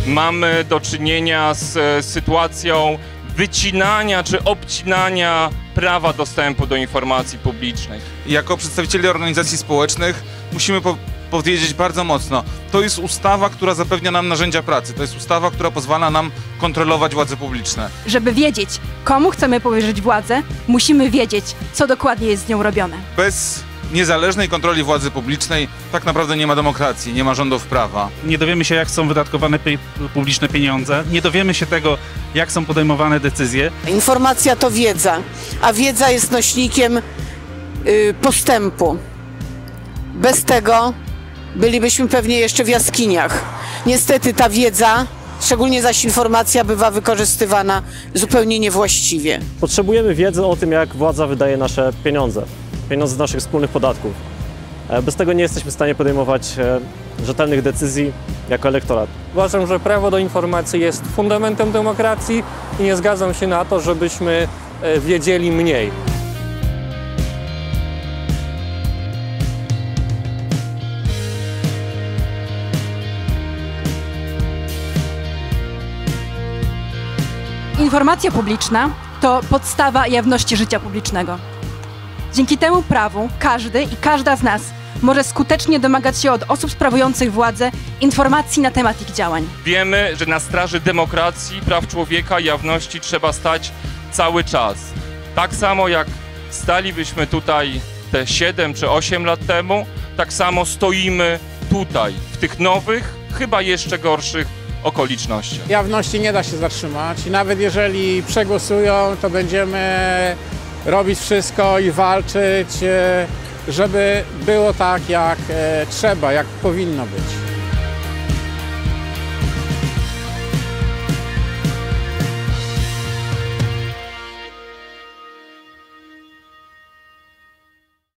mamy do czynienia z sytuacją wycinania czy obcinania prawa dostępu do informacji publicznej. Jako przedstawiciele organizacji społecznych musimy powiedzieć bardzo mocno, to jest ustawa, która zapewnia nam narzędzia pracy, to jest ustawa, która pozwala nam kontrolować władze publiczne. Żeby wiedzieć, komu chcemy powierzyć władzę, musimy wiedzieć, co dokładnie jest z nią robione. Bez niezależnej kontroli władzy publicznej tak naprawdę nie ma demokracji, nie ma rządów prawa. Nie dowiemy się, jak są wydatkowane publiczne pieniądze, nie dowiemy się tego, jak są podejmowane decyzje. Informacja to wiedza, a wiedza jest nośnikiem postępu. Bez tego bylibyśmy pewnie jeszcze w jaskiniach. Niestety ta wiedza, szczególnie zaś informacja, bywa wykorzystywana zupełnie niewłaściwie. Potrzebujemy wiedzy o tym, jak władza wydaje nasze pieniądze z naszych wspólnych podatków. Bez tego nie jesteśmy w stanie podejmować rzetelnych decyzji jako elektorat. Uważam, że prawo do informacji jest fundamentem demokracji i nie zgadzam się na to, żebyśmy wiedzieli mniej. Informacja publiczna to podstawa jawności życia publicznego. Dzięki temu prawu każdy i każda z nas może skutecznie domagać się od osób sprawujących władzę informacji na temat ich działań. Wiemy, że na straży demokracji, praw człowieka, jawności trzeba stać cały czas. Tak samo jak stalibyśmy tutaj te 7 czy 8 lat temu, tak samo stoimy tutaj, w tych nowych, chyba jeszcze gorszych okolicznościach. Jawności nie da się zatrzymać i nawet jeżeli przegłosują, to będziemy robić wszystko i walczyć, żeby było tak, jak trzeba, jak powinno być.